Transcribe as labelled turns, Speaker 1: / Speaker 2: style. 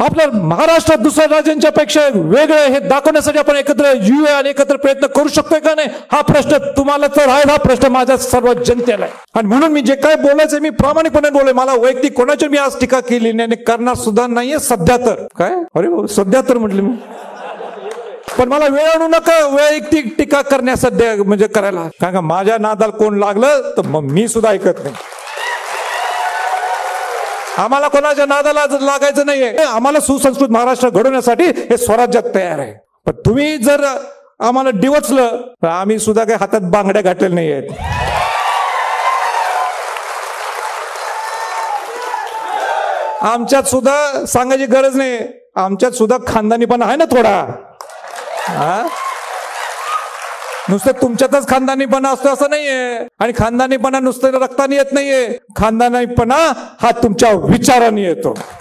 Speaker 1: आपल्या महाराष्ट्रात दुसऱ्या राज्यांच्या पेक्षा वेगळे हे दाखवण्यासाठी आपण एकत्र येऊया आणि एकत्र प्रयत्न करू शकतोय का नाही, हा प्रश्न तुम्हाला तर आहे, हा प्रश्न माझ्या सर्व जनतेला आहे. आणि म्हणून मी जे काय बोलायचं मी प्रामाणिकपणे बोलले. मला वैयक्तिक कोणाची मी आज टीका केली नाही आणि करणार सुद्धा नाहीये सध्या तर. काय अरे सध्या तर म्हटलं मी, पण मला वेळ आणू नका वैयक्तिक टीका करण्या सध्या म्हणजे करायला. कारण का माझ्या नादाला कोण लागलं तर मग मी सुद्धा ऐकत नाही. आम्हाला कोणाच्या नादाला लागायचं नाहीये. आम्हाला सुसंस्कृत महाराष्ट्र घडवण्यासाठी हे स्वराज्यात तयार आहे. पण तुम्ही जर आम्हाला डिवचलं तर आम्ही सुद्धा काही हातात बांगड्या घातलेल्या नाही आहेत. आमच्यात सुद्धा सांगायची गरज नाही, आमच्यात सुद्धा खानदानीपणा आहे ना थोडा. नुसतं तुमच्यातच खानदानीपणा असतो असं नाहीये. आणि खानदानीपणा नुसतं रक्ताने येत नाहीये. खानदानीपणा हा तुमच्या विचाराने येतो.